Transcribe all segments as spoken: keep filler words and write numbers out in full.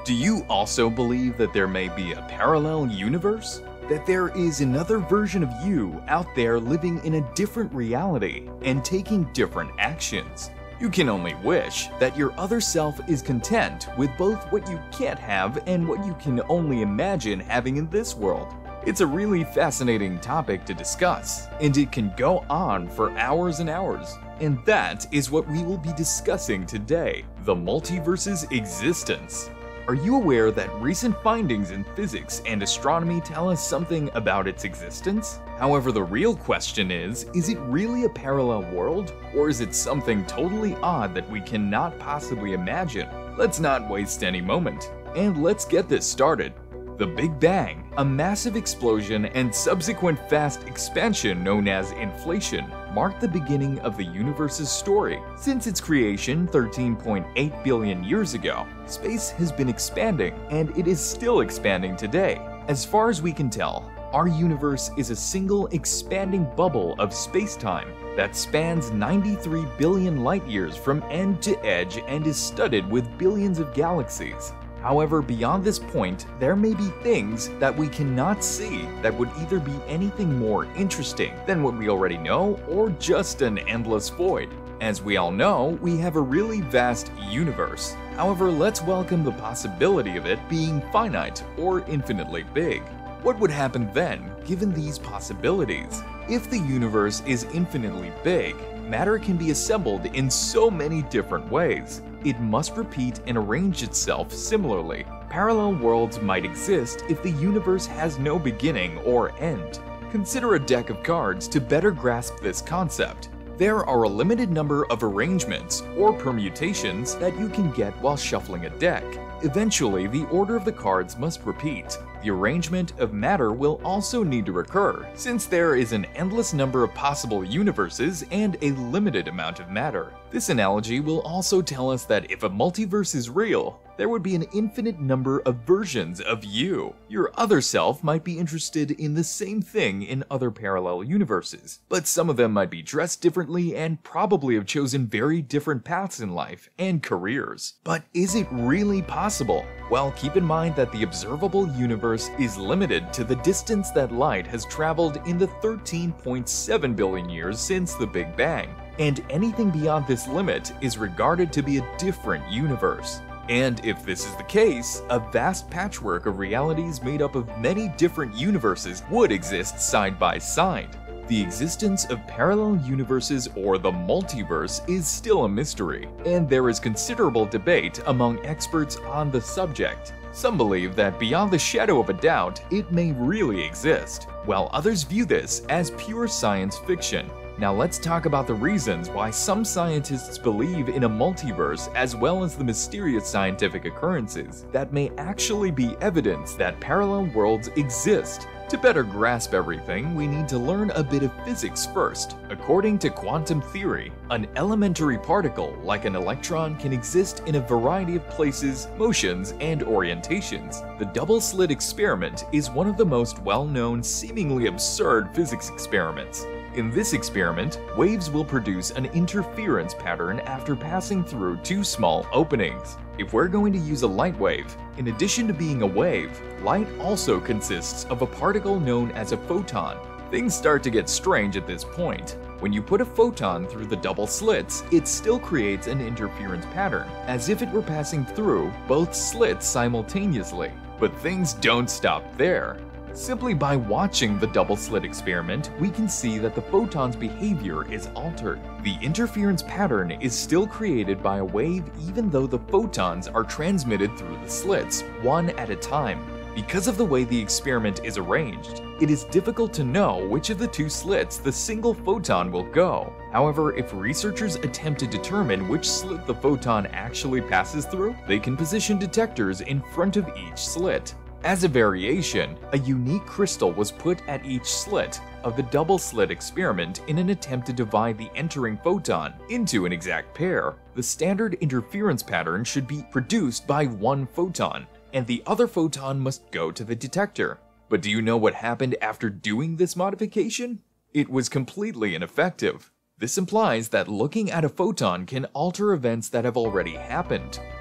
Do you also believe that there may be a parallel universe? That there is another version of you out there living in a different reality and taking different actions? You can only wish that your other self is content with both what you can't have and what you can only imagine having in this world. It's a really fascinating topic to discuss, and it can go on for hours and hours. And that is what we will be discussing today, the multiverse's existence. Are you aware that recent findings in physics and astronomy tell us something about its existence? However, the real question is, is it really a parallel world? Or is it something totally odd that we cannot possibly imagine? Let's not waste any moment, and let's get this started. The Big Bang, a massive explosion and subsequent fast expansion known as inflation, marked the beginning of the universe's story. Since its creation thirteen point eight billion years ago, space has been expanding, and it is still expanding today. As far as we can tell, our universe is a single expanding bubble of space-time that spans ninety-three billion light-years from end to edge and is studded with billions of galaxies. However, beyond this point, there may be things that we cannot see that would either be anything more interesting than what we already know or just an endless void. As we all know, we have a really vast universe. However, let's welcome the possibility of it being finite or infinitely big. What would happen then, given these possibilities? If the universe is infinitely big, matter can be assembled in so many different ways. It must repeat and arrange itself similarly. Parallel worlds might exist if the universe has no beginning or end. Consider a deck of cards to better grasp this concept. There are a limited number of arrangements or permutations that you can get while shuffling a deck. Eventually, the order of the cards must repeat. The arrangement of matter will also need to recur, since there is an endless number of possible universes and a limited amount of matter. This analogy will also tell us that if a multiverse is real, there would be an infinite number of versions of you. Your other self might be interested in the same thing in other parallel universes, but some of them might be dressed differently and probably have chosen very different paths in life and careers. But is it really possible? Well, keep in mind that the observable universe is limited to the distance that light has traveled in the thirteen point seven billion years since the Big Bang, and anything beyond this limit is regarded to be a different universe. And if this is the case, a vast patchwork of realities made up of many different universes would exist side by side. The existence of parallel universes or the multiverse is still a mystery, and there is considerable debate among experts on the subject. Some believe that beyond the shadow of a doubt, it may really exist, while others view this as pure science fiction. Now let's talk about the reasons why some scientists believe in a multiverse, as well as the mysterious scientific occurrences that may actually be evidence that parallel worlds exist. To better grasp everything, we need to learn a bit of physics first. According to quantum theory, an elementary particle like an electron can exist in a variety of places, motions, and orientations. The double-slit experiment is one of the most well-known, seemingly absurd physics experiments. In this experiment, waves will produce an interference pattern after passing through two small openings. If we're going to use a light wave, in addition to being a wave, light also consists of a particle known as a photon. Things start to get strange at this point. When you put a photon through the double slits, it still creates an interference pattern, as if it were passing through both slits simultaneously. But things don't stop there. Simply by watching the double-slit experiment, we can see that the photon's behavior is altered. The interference pattern is still created by a wave even though the photons are transmitted through the slits, one at a time. Because of the way the experiment is arranged, it is difficult to know which of the two slits the single photon will go. However, if researchers attempt to determine which slit the photon actually passes through, they can position detectors in front of each slit. As a variation, a unique crystal was put at each slit of the double-slit experiment in an attempt to divide the entering photon into an exact pair. The standard interference pattern should be produced by one photon, and the other photon must go to the detector. But do you know what happened after doing this modification? It was completely ineffective. This implies that looking at a photon can alter events that have already happened.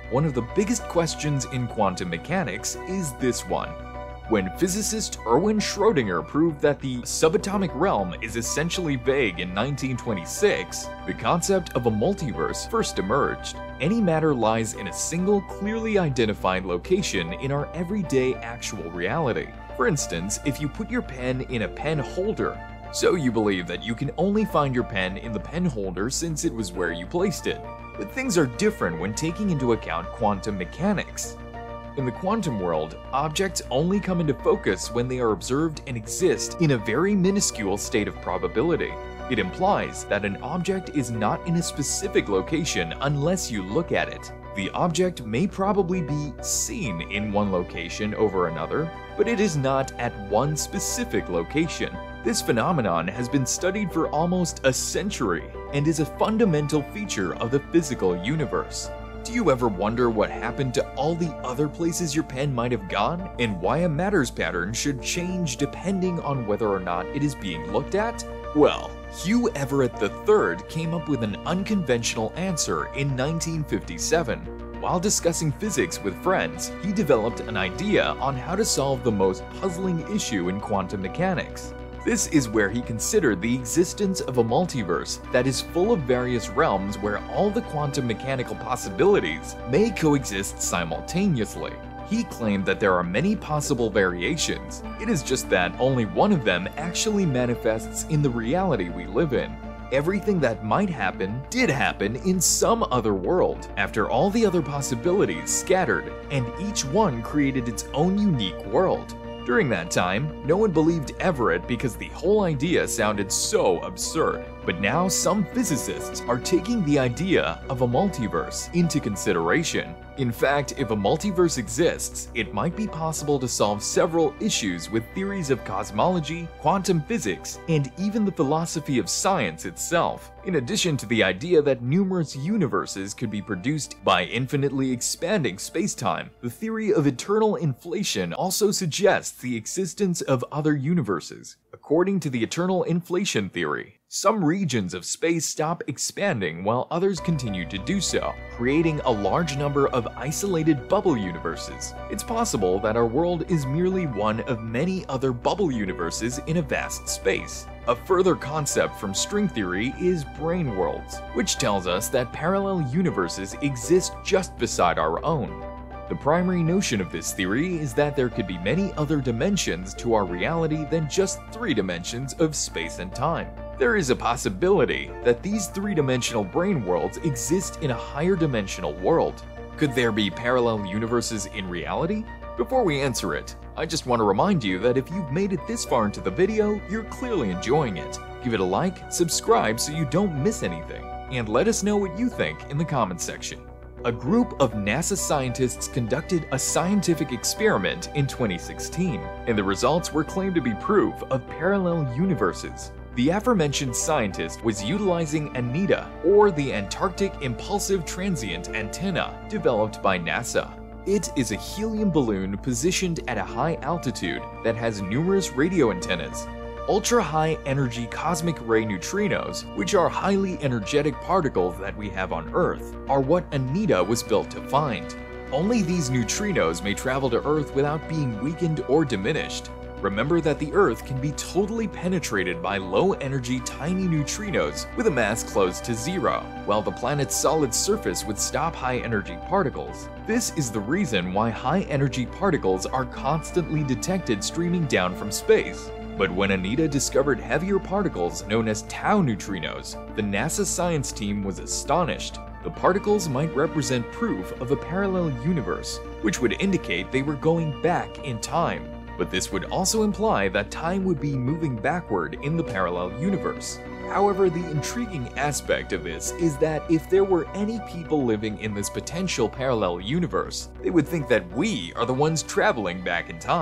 One of the biggest questions in quantum mechanics is this one. When physicist Erwin Schrödinger proved that the subatomic realm is essentially vague in nineteen twenty-six, the concept of a multiverse first emerged. Any matter lies in a single, clearly identified location in our everyday actual reality. For instance, if you put your pen in a pen holder, so you believe that you can only find your pen in the pen holder since it was where you placed it. But things are different when taking into account quantum mechanics. In the quantum world, objects only come into focus when they are observed and exist in a very minuscule state of probability. It implies that an object is not in a specific location unless you look at it. The object may probably be seen in one location over another, but it is not at one specific location. This phenomenon has been studied for almost a century and is a fundamental feature of the physical universe. Do you ever wonder what happened to all the other places your pen might have gone, and why a matter's pattern should change depending on whether or not it is being looked at? Well, Hugh Everett the third came up with an unconventional answer in nineteen fifty-seven. While discussing physics with friends, he developed an idea on how to solve the most puzzling issue in quantum mechanics. This is where he considered the existence of a multiverse that is full of various realms where all the quantum mechanical possibilities may coexist simultaneously. He claimed that there are many possible variations. It is just that only one of them actually manifests in the reality we live in. Everything that might happen did happen in some other world, after all the other possibilities scattered, and each one created its own unique world. During that time, no one believed Everett because the whole idea sounded so absurd. But now some physicists are taking the idea of a multiverse into consideration. In fact, if a multiverse exists, it might be possible to solve several issues with theories of cosmology, quantum physics, and even the philosophy of science itself. In addition to the idea that numerous universes could be produced by infinitely expanding spacetime, the theory of eternal inflation also suggests the existence of other universes. According to the eternal inflation theory, some regions of space stop expanding while others continue to do so, creating a large number of isolated bubble universes. It's possible that our world is merely one of many other bubble universes in a vast space. A further concept from string theory is brane worlds, which tells us that parallel universes exist just beside our own. The primary notion of this theory is that there could be many other dimensions to our reality than just three dimensions of space and time. There is a possibility that these three-dimensional brane worlds exist in a higher dimensional world. Could there be parallel universes in reality? Before we answer it, I just want to remind you that if you've made it this far into the video, you're clearly enjoying it. Give it a like, subscribe so you don't miss anything, and let us know what you think in the comments section. A group of NASA scientists conducted a scientific experiment in twenty sixteen, and the results were claimed to be proof of parallel universes. The aforementioned scientist was utilizing ANITA, or the Antarctic Impulsive Transient Antenna, developed by NASA. It is a helium balloon positioned at a high altitude that has numerous radio antennas. Ultra-high energy cosmic ray neutrinos, which are highly energetic particles that we have on Earth, are what ANITA was built to find. Only these neutrinos may travel to Earth without being weakened or diminished. Remember that the Earth can be totally penetrated by low-energy tiny neutrinos with a mass close to zero, while the planet's solid surface would stop high-energy particles. This is the reason why high-energy particles are constantly detected streaming down from space. But when ANITA discovered heavier particles known as tau neutrinos, the NASA science team was astonished. The particles might represent proof of a parallel universe, which would indicate they were going back in time. But this would also imply that time would be moving backward in the parallel universe. However, the intriguing aspect of this is that if there were any people living in this potential parallel universe, they would think that we are the ones traveling back in time.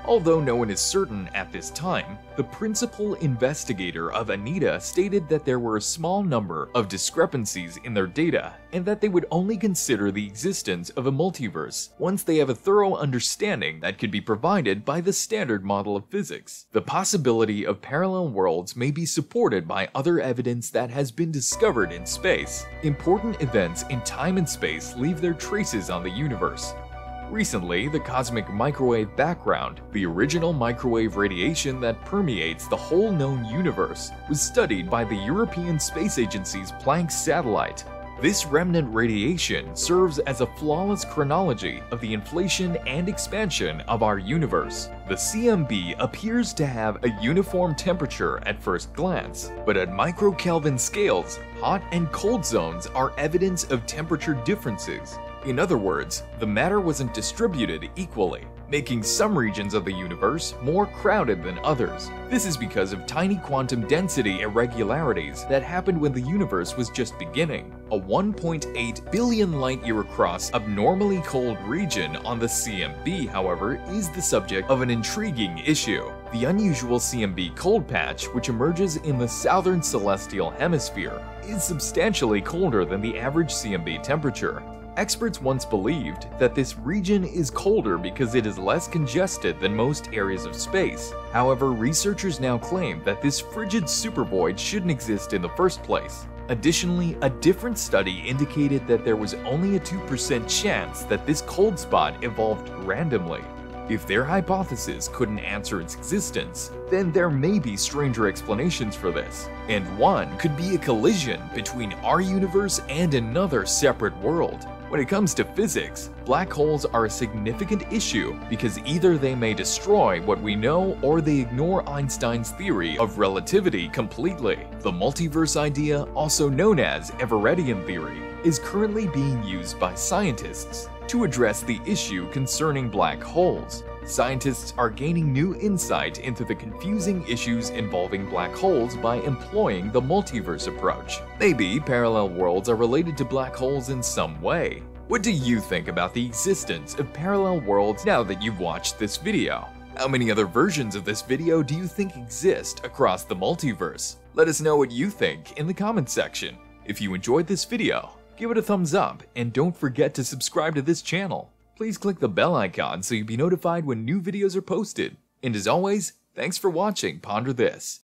Although no one is certain at this time, the principal investigator of Anita stated that there were a small number of discrepancies in their data and that they would only consider the existence of a multiverse once they have a thorough understanding that could be provided by the standard model of physics. The possibility of parallel worlds may be supported by other evidence that has been discovered in space. Important events in time and space leave their traces on the universe. Recently, the cosmic microwave background, the original microwave radiation that permeates the whole known universe, was studied by the European Space Agency's Planck satellite. This remnant radiation serves as a flawless chronology of the inflation and expansion of our universe. The C M B appears to have a uniform temperature at first glance, but at microkelvin scales, hot and cold zones are evidence of temperature differences. In other words, the matter wasn't distributed equally, making some regions of the universe more crowded than others. This is because of tiny quantum density irregularities that happened when the universe was just beginning. A one point eight billion light-year across abnormally cold region on the C M B, however, is the subject of an intriguing issue. The unusual C M B cold patch, which emerges in the southern celestial hemisphere, is substantially colder than the average C M B temperature. Experts once believed that this region is colder because it is less congested than most areas of space. However, researchers now claim that this frigid supervoid shouldn't exist in the first place. Additionally, a different study indicated that there was only a two percent chance that this cold spot evolved randomly. If their hypothesis couldn't answer its existence, then there may be stranger explanations for this, and one could be a collision between our universe and another separate world. When it comes to physics, black holes are a significant issue because either they may destroy what we know or they ignore Einstein's theory of relativity completely. The multiverse idea, also known as Everettian theory, is currently being used by scientists to address the issue concerning black holes. Scientists are gaining new insight into the confusing issues involving black holes by employing the multiverse approach. Maybe parallel worlds are related to black holes in some way. What do you think about the existence of parallel worlds now that you've watched this video? How many other versions of this video do you think exist across the multiverse? Let us know what you think in the comments section. If you enjoyed this video, give it a thumbs up and don't forget to subscribe to this channel. Please click the bell icon so you'll be notified when new videos are posted. And as always, thanks for watching Ponder This.